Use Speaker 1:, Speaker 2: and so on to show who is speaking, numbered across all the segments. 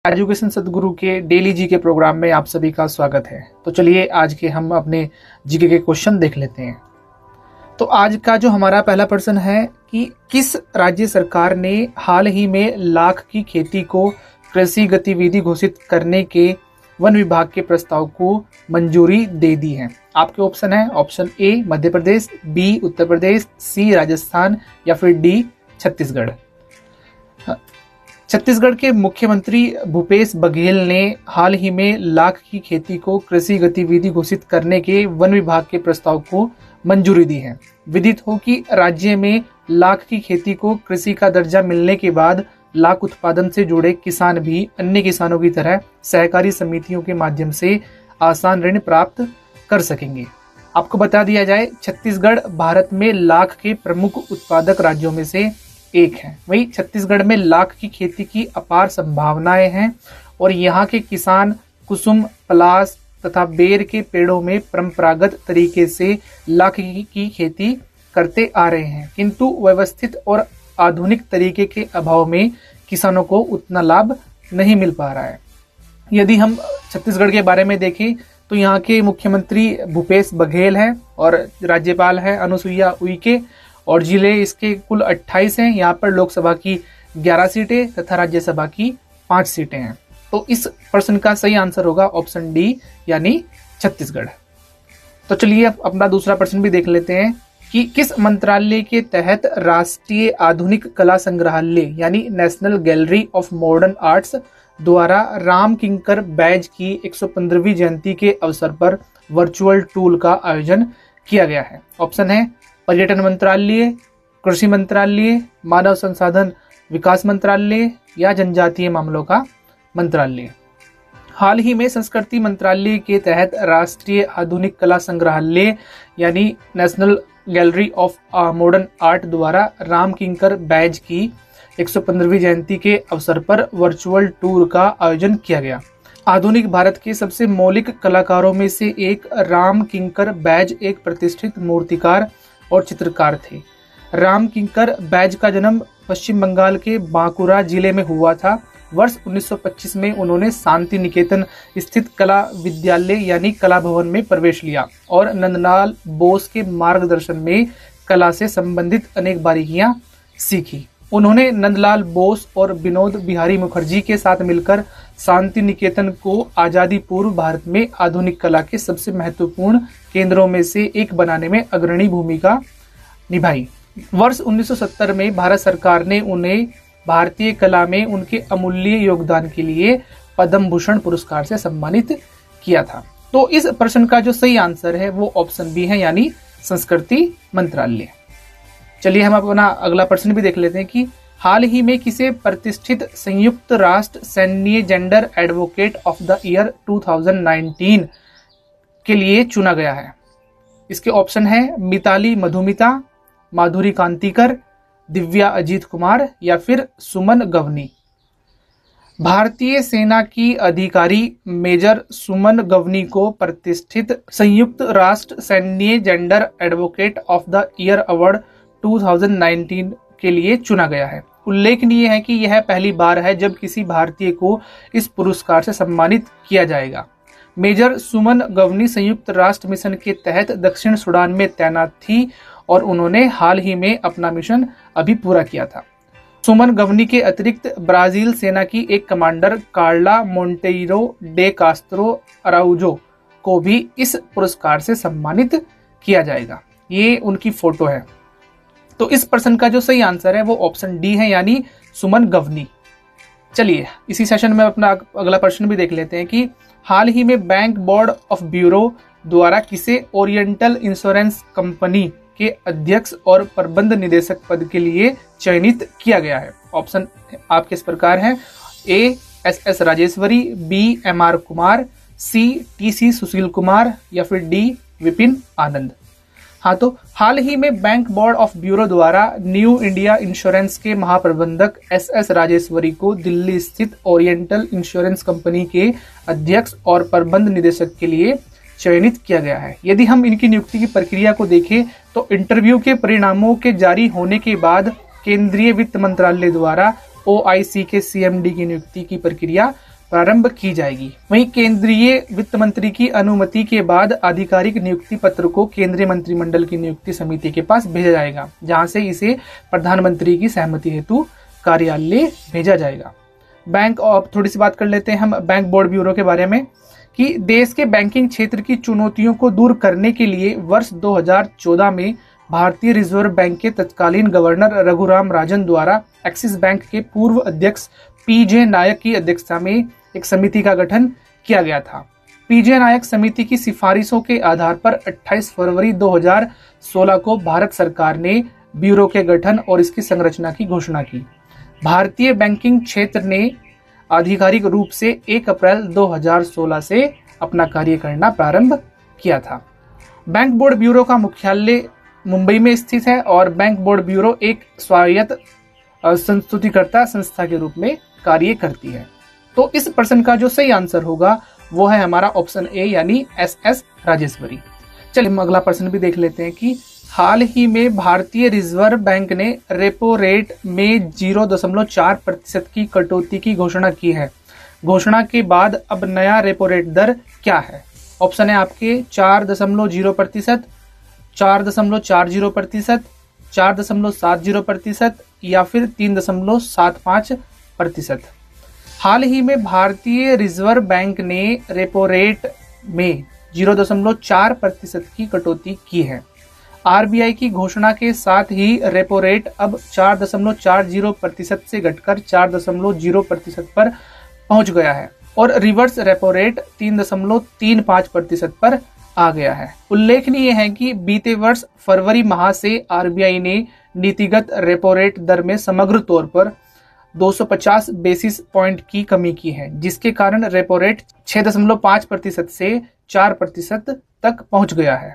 Speaker 1: Education सदगुरु के daily GK programme में आप सभी का स्वागत है। तो चलिए आज के हम अपने जीके के क्वेश्चन देख लेते हैं। तो आज का जो हमारा पहला प्रश्न है कि किस राज्य सरकार ने हाल ही में लाख की खेती को कृषि गतिविधि घोषित करने के वन विभाग के प्रस्ताव को मंजूरी दे दी है। आपके ऑप्शन है option A Madhya Pradesh, B Uttar Pradesh, C Rajasthan या फिर डी छत्तीसगढ़। छत्तीसगढ़ के मुख्यमंत्री भूपेश बघेल ने हाल ही में लाख की खेती को कृषि गतिविधि घोषित करने के वन विभाग के प्रस्ताव को मंजूरी दी है। विदित हो कि राज्य में लाख की खेती को कृषि का दर्जा मिलने के बाद लाख उत्पादन से जुड़े किसान भी अन्य किसानों की तरह सहकारी समितियों के माध्यम से आसान ऋण प्राप्त कर सकेंगे। आपको बता दिया जाए, छत्तीसगढ़ भारत में लाख के प्रमुख उत्पादक राज्यों में से एक है। वही छत्तीसगढ़ में लाख की खेती की अपार संभावनाएं हैं और यहाँ के किसान कुसुम, पलास तथा बेर के पेड़ों में परंपरागत तरीके से लाख की खेती करते आ रहे हैं, किंतु व्यवस्थित और आधुनिक तरीके के अभाव में किसानों को उतना लाभ नहीं मिल पा रहा है। यदि हम छत्तीसगढ़ के बारे में देखें तो यहाँ के मुख्यमंत्री भूपेश बघेल है और राज्यपाल है अनुसुईया उइके और जिले इसके कुल 28 हैं। यहाँ पर लोकसभा की 11 सीटें तथा राज्यसभा की 5 सीटें हैं। तो इस प्रश्न का सही आंसर होगा ऑप्शन डी यानी छत्तीसगढ़। तो चलिए अपना दूसरा प्रश्न भी देख लेते हैं कि किस मंत्रालय के तहत राष्ट्रीय आधुनिक कला संग्रहालय यानी national gallery of modern arts द्वारा राम किंकर बैज की 115वीं जयंती के अवसर पर वर्चुअल टूर का आयोजन किया गया है। ऑप्शन है पर्यटन मंत्रालय, कृषि मंत्रालय, मानव संसाधन विकास मंत्रालय या जनजातीय मामलों का मंत्रालय। हाल ही में संस्कृति मंत्रालय के तहत राष्ट्रीय आधुनिक कला संग्रहालय यानी national gallery of modern art द्वारा राम किंकर बैज की 115वीं जयंती के अवसर पर वर्चुअल टूर का आयोजन किया गया। आधुनिक भारत के सबसे मौलिक कलाकारों में से एक राम किंकर बैज एक प्रतिष्ठित मूर्तिकार और चित्रकार थे। राम किंकर बैज का जन्म पश्चिम बंगाल के बांकुरा जिले में हुआ था। वर्ष 1925 में उन्होंने शांति निकेतन स्थित कला विद्यालय यानी कला भवन में प्रवेश लिया और नंदलाल बोस के मार्गदर्शन में कला से संबंधित अनेक बारीकियां सीखी। उन्होंने नंदलाल बोस और विनोद बिहारी मुखर्जी के साथ मिलकर शांति निकेतन को आजादी पूर्व भारत में आधुनिक कला के सबसे महत्वपूर्ण केंद्रों में से एक बनाने में अग्रणी भूमिका निभाई। वर्ष 1970 में भारत सरकार ने उन्हें भारतीय कला में उनके अमूल्य योगदान के लिए पद्म भूषण पुरस्कार से सम्मानित किया था। तो इस प्रश्न का जो सही आंसर है वो ऑप्शन बी है यानी संस्कृति मंत्रालय। चलिए हम अपना अगला प्रश्न भी देख लेते हैं कि हाल ही में किसे प्रतिष्ठित संयुक्त राष्ट्र सैन्य gender advocate of the year 2019 के लिए चुना गया है। इसके ऑप्शन है मिताली मधुमिता, माधुरी कांतिकर, दिव्या अजीत कुमार या फिर सुमन गवनी। भारतीय सेना की अधिकारी मेजर सुमन गवनी को प्रतिष्ठित संयुक्त राष्ट्र सैन्य gender advocate of the year award 2019 के लिए चुना गया है। उल्लेखनीय है कि यह पहली बार है जब किसी भारतीय को इस पुरस्कार से सम्मानित किया जाएगा। मेजर सुमन गवनी संयुक्त राष्ट्र मिशन के तहत दक्षिण सूडान में तैनात थी और उन्होंने हाल ही में अपना मिशन अभी पूरा किया था। सुमन गवनी के अतिरिक्त ब्राजील सेना की एक commander Carla Monteiro de Castro Araujo को भी इस पुरस्कार से सम्मानित किया जाएगा। ये उनकी फोटो है। तो इस प्रश्न का जो सही आंसर है वो ऑप्शन डी है यानी सुमन गवनी। चलिए इसी सेशन में अपना अगला प्रश्न भी देख लेते हैं कि हाल ही में बैंक बोर्ड ऑफ ब्यूरो द्वारा किसे ओरिएंटल इंश्योरेंस कंपनी के अध्यक्ष और प्रबंध निदेशक पद के लिए चयनित किया गया है। ऑप्शन आपके इस प्रकार है A S Rajeshwari, B MR Kumar, C TC Sushil Kumar या फिर डी विपिन आनंद। हाँ, तो हाल ही में बैंक बोर्ड ऑफ ब्यूरो द्वारा न्यू इंडिया इंश्योरेंस के महाप्रबंधक SS राजेश्वरी को दिल्ली स्थित ओरिएंटल इंश्योरेंस कंपनी के अध्यक्ष और प्रबंध निदेशक के लिए चयनित किया गया है। यदि हम इनकी नियुक्ति की प्रक्रिया को देखें तो इंटरव्यू के परिणामों के जारी होने के बाद केंद्रीय वित्त मंत्रालय द्वारा OIC के CMD की नियुक्ति की प्रक्रिया प्रारंभ की जाएगी। वहीं केंद्रीय वित्त मंत्री की अनुमति के बाद आधिकारिक नियुक्ति पत्र को केंद्रीय मंत्रिमंडल की नियुक्ति समिति के पास भेजा जाएगा, जहां से इसे प्रधानमंत्री की सहमति हेतु कार्यालय भेजा जाएगा। बैंक, और थोड़ी सी बात कर लेते हैं हम बैंक बोर्ड ब्यूरो के बारे में कि देश के बैंकिंग क्षेत्र की चुनौतियों को दूर करने के लिए वर्ष 2014 में भारतीय रिजर्व बैंक के तत्कालीन गवर्नर रघुराम राजन द्वारा एक्सिस बैंक के पूर्व अध्यक्ष पीजे नायक की अध्यक्षता में एक समिति का गठन किया गया था। पीजे नायक समिति की सिफारिशों के आधार पर 28 फरवरी 2016 को भारत सरकार ने ब्यूरो के गठन और इसकी संरचना की घोषणा की। भारतीय बैंकिंग क्षेत्र ने आधिकारिक रूप से 1 अप्रैल 2016 से अपना कार्य करना प्रारंभ किया था। बैंक बोर्ड ब्यूरो का मुख्यालय मुंबई में स्थित है और बैंक बोर्ड ब्यूरो एक स्वायत्त संस्तुतिकर्ता संस्था के रूप में कार्य करती है। तो इस प्रश्न का जो सही आंसर होगा वो है हमारा ऑप्शन ए यानी SS राजेश्वरी। चलिए हम अगला प्रश्न भी देख लेते हैं कि हाल ही में भारतीय रिजर्व बैंक ने रेपो रेट में 0.4% की कटौती की घोषणा की है। घोषणा के बाद अब नया रेपो रेट दर क्या है? ऑप्शन है आपके 4.0%, 4.40%, 4.70% या फिर 3.75%। हाल ही में भारतीय रिजर्व बैंक ने रेपो रेट में 0.4% की कटौती की है। आरबीआई की घोषणा के साथ ही रेपो रेट अब 4.40% से घटकर 4.0% पर पहुंच गया है और रिवर्स रेपो रेट 3.35% पर आ गया है। उल्लेखनीय है कि बीते वर्ष फरवरी माह से आरबीआई ने नीतिगत रेपो रेट दर में समग्र तौर पर 250 बेसिस पॉइंट की कमी की है, जिसके कारण रेपो रेट 6.5% से 4% तक पहुंच गया है।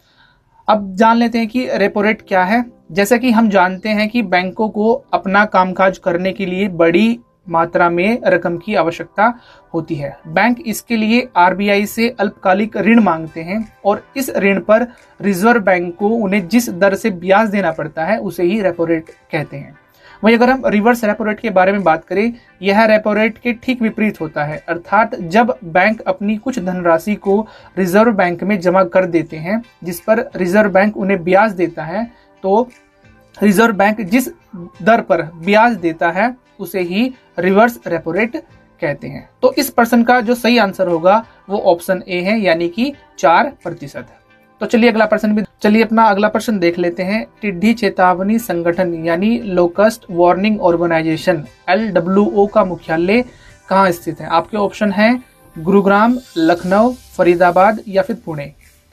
Speaker 1: अब जान लेते हैं कि रेपो रेट क्या है। जैसा कि हम जानते हैं कि बैंकों को अपना कामकाज करने के लिए बड़ी मात्रा में रकम की आवश्यकता होती है। बैंक इसके लिए आरबीआई से अल्पकालिक ऋण मांगते हैं और इस ऋण पर रिजर्व बैंक को उन्हें जिस दर से ब्याज देना पड़ता है उसे ही रेपो रेट कहते हैं। वहीं अगर हम रिवर्स रेपो रेट के बारे में बात करें, यह रेपो रेट के ठीक विपरीत होता है, अर्थात जब बैंक अपनी कुछ धनराशि को रिजर्व बैंक में जमा कर देते हैं जिस पर रिजर्व बैंक उन्हें ब्याज देता है, तो रिजर्व बैंक जिस दर पर ब्याज देता है उसे ही रिवर्स रेपो रेट कहते हैं। तो इस प्रश्न का जो सही आंसर होगा वो ऑप्शन ए है, यानी कि 4%। तो चलिए अपना अगला प्रश्न देख लेते हैं। टिड्डी चेतावनी संगठन यानी लोकस्ट वार्निंग ऑर्गेनाइजेशन LWO का मुख्यालय कहाँ स्थित है? आपके ऑप्शन हैं गुरुग्राम, लखनऊ, फरीदाबाद या फिर पुणे।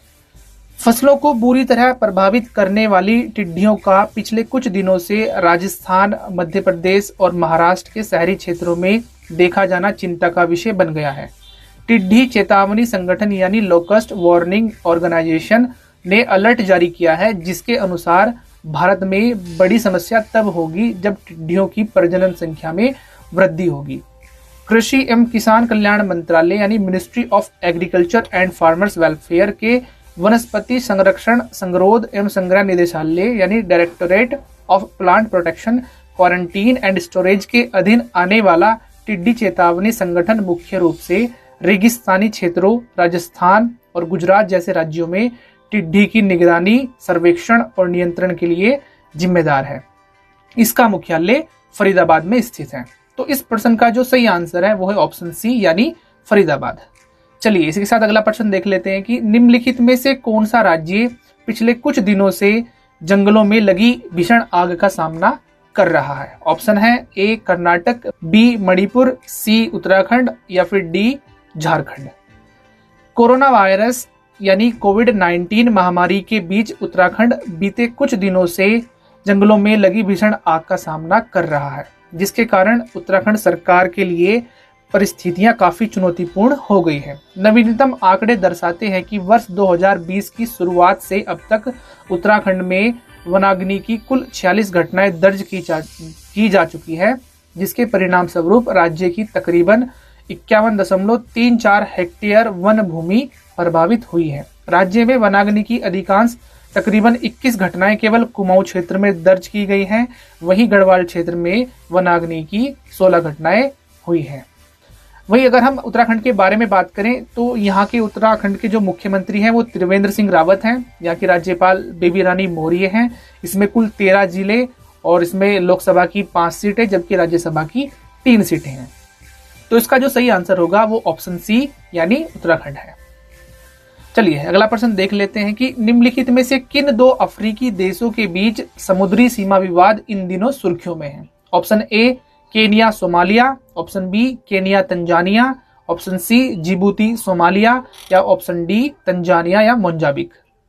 Speaker 1: फसलों को बुरी तरह प्रभावित करने वाली टिड्डियों का पिछले कुछ दिनों से राजस्थान, मध्य प्रदेश और महाराष्ट्र के शहरी क्षेत्रों में देखा जाना चिंता का विषय बन गया है। टिड्डी चेतावनी संगठन यानी लोकस्ट वार्निंग ऑर्गेनाइजेशन ने अलर्ट जारी किया है, जिसके अनुसार भारत में बड़ी समस्या तब होगी जब टिड्डियों की प्रजनन संख्या में वृद्धि होगी। कृषि एवं किसान कल्याण मंत्रालय यानी ministry of agriculture and farmers welfare के वनस्पति संरक्षण, संगरोध एवं संग्रह निदेशालय यानी directorate of plant protection, quarantine and storage के अधीन आने वाला टिड्डी चेतावनी संगठन मुख्य रूप से रेगिस्तानी क्षेत्रों, राजस्थान और गुजरात जैसे राज्यों में टिड्डी की निगरानी, सर्वेक्षण और नियंत्रण के लिए जिम्मेदार है। इसका मुख्यालय फरीदाबाद में स्थित है। तो इस प्रश्न का जो सही आंसर है वो है ऑप्शन सी यानी फरीदाबाद। चलिए इसके साथ अगला प्रश्न देख लेते हैं कि निम्नलिखित में से कौन सा राज्य पिछले कुछ दिनों से जंगलों में लगी भीषण आग का सामना कर रहा है? ऑप्शन है A Karnataka, B Manipur, C Uttarakhand या फिर डी झारखंड। कोरोना वायरस यानी कोविड-19 महामारी के बीच उत्तराखंड बीते कुछ दिनों से जंगलों में लगी भीषण आग का सामना कर रहा है, जिसके कारण उत्तराखंड सरकार के लिए परिस्थितियां काफी चुनौतीपूर्ण हो गई है। नवीनतम आंकड़े दर्शाते हैं कि वर्ष 2020 की शुरुआत से अब तक उत्तराखंड में वनाग्नि की कुल 46 घटनाएं दर्ज की जा चुकी है, जिसके परिणाम स्वरूप राज्य की तकरीबन 51.34 हेक्टेयर वन भूमि प्रभावित हुई है। राज्य में वनाग्नि की अधिकांश तकरीबन 21 घटनाएं केवल कुमाऊं क्षेत्र में दर्ज की गई हैं, वहीं गढ़वाल क्षेत्र में वनाग्नि की 16 घटनाएं हुई हैं। वहीं अगर हम उत्तराखंड के बारे में बात करें तो यहाँ के उत्तराखंड के जो मुख्यमंत्री हैं वो त्रिवेंद्र सिंह रावत हैं। यहाँ की राज्यपाल बेबी रानी मौर्य हैं। इसमें कुल 13 जिले और इसमें लोकसभा की 5 सीटें जबकि राज्यसभा की 3 सीटें हैं। तो इसका जो सही आंसर होगा वो ऑप्शन सी यानी उत्तराखंड है। चलिए अगला प्रश्न देख लेते हैं कि निम्नलिखित में से किन 2 अफ्रीकी देशों के बीच समुद्री सीमा विवाद इन दिनों सुर्खियों में है। Option A Kenya Somalia, option B Kenya Tanzania, option C Djibouti Somalia या ऑप्शन डी तंजानिया या मोजाम्बिक।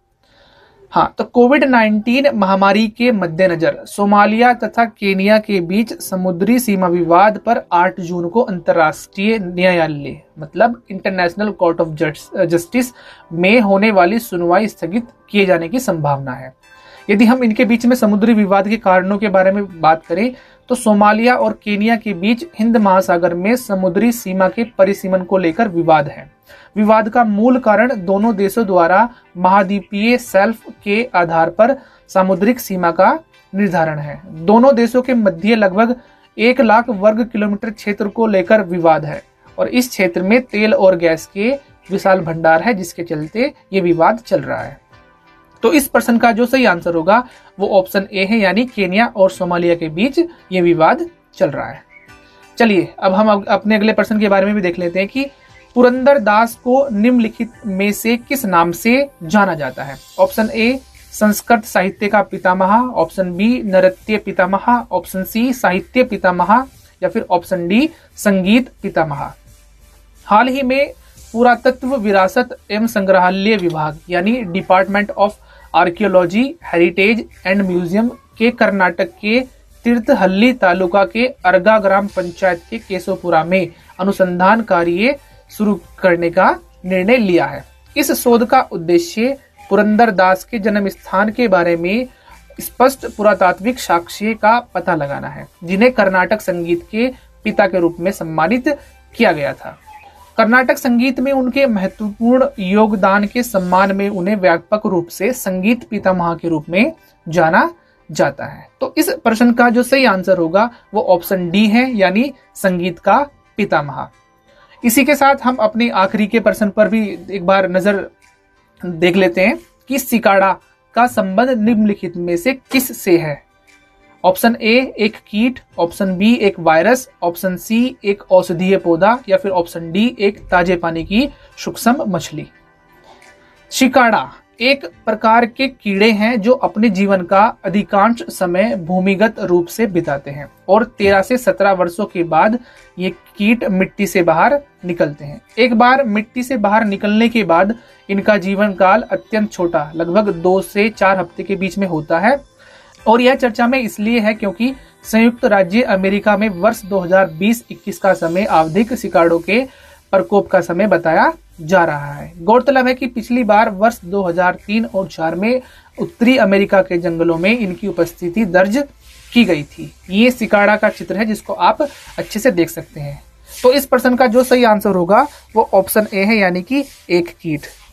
Speaker 1: हाँ, तो कोविड-19 महामारी के मद्देनजर सोमालिया तथा केनिया के बीच समुद्री सीमा विवाद पर 8 जून को अंतर्राष्ट्रीय न्यायालय मतलब इंटरनेशनल कोर्ट ऑफ जस्टिस में होने वाली सुनवाई स्थगित किए जाने की संभावना है। यदि हम इनके बीच में समुद्री विवाद के कारणों के बारे में बात करें तो सोमालिया और केनिया के बीच हिंद महासागर में समुद्री सीमा के परिसीमन को लेकर विवाद है। विवाद का मूल कारण दोनों देशों द्वारा महाद्वीपीय शेल्फ के आधार पर सामुद्रिक सीमा का निर्धारण है। दोनों देशों के मध्य लगभग 1 लाख वर्ग किलोमीटर क्षेत्र को लेकर विवाद है और इस क्षेत्र में तेल और गैस के विशाल भंडार है, जिसके चलते ये विवाद चल रहा है। तो इस प्रश्न का जो सही आंसर होगा वो ऑप्शन ए है, यानी केनिया और सोमालिया के बीच ये विवाद चल रहा है। चलिए अब हम अपने अगले प्रश्न के बारे में भी देख लेते हैं कि पुरंदर दास को निम्नलिखित में से किस नाम से जाना जाता है। ऑप्शन ए संस्कृत साहित्य का पितामह, ऑप्शन बी नृत्य पितामह, ऑप्शन सी साहित्य पितामह या फिर ऑप्शन डी संगीत पितामह। हाल ही में पुरातत्व विरासत एवं संग्रहालय विभाग यानी department of archaeology heritage and museum के कर्नाटक के तीर्थहल्ली तालुका के अर्गा ग्राम पंचायत के केशवपुरा में अनुसंधान कार्य शुरू करने का निर्णय लिया है। इस शोध का उद्देश्य पुरंदर दास के जन्म स्थान के बारे में स्पष्ट पुरातात्विक साक्ष्य का पता लगाना है, जिन्हें कर्नाटक संगीत के पिता के रूप में सम्मानित किया गया था। कर्नाटक संगीत में उनके महत्वपूर्ण योगदान के सम्मान में उन्हें व्यापक रूप से संगीत पितामह के रूप में जाना जाता है। तो इस प्रश्न का जो सही आंसर होगा वो ऑप्शन डी है, यानी संगीत का पितामह। इसी के साथ हम अपनी आखिरी के प्रश्न पर भी एक बार नजर देख लेते हैं कि सिकाड़ा का संबंध निम्नलिखित में से किस से है। ऑप्शन ए एक कीट, ऑप्शन बी एक वायरस, ऑप्शन सी एक औषधीय पौधा या फिर ऑप्शन डी एक ताजे पानी की सूक्ष्म मछली। सिकाड़ा एक प्रकार के कीड़े हैं जो अपने जीवन का अधिकांश समय भूमिगत रूप से बिताते हैं और 13 से 17 वर्षों के बाद ये कीट मिट्टी से बाहर निकलते हैं। एक बार मिट्टी से बाहर निकलने के बाद इनका जीवन काल अत्यंत छोटा लगभग 2 से 4 हफ्ते के बीच में होता है और यह चर्चा में इसलिए है क्योंकि संयुक्त राज्य अमेरिका में वर्ष 2020-21 का समय आवधिक सिकाड़ों के प्रकोप का समय बताया जा रहा है। गौरतलब है कि पिछली बार वर्ष 2003 और 4 में उत्तरी अमेरिका के जंगलों में इनकी उपस्थिति दर्ज की गई थी। ये सिकाड़ा का चित्र है जिसको आप अच्छे से देख सकते हैं। तो इस प्रश्न का जो सही आंसर होगा वो ऑप्शन ए है, यानी कि एक कीट।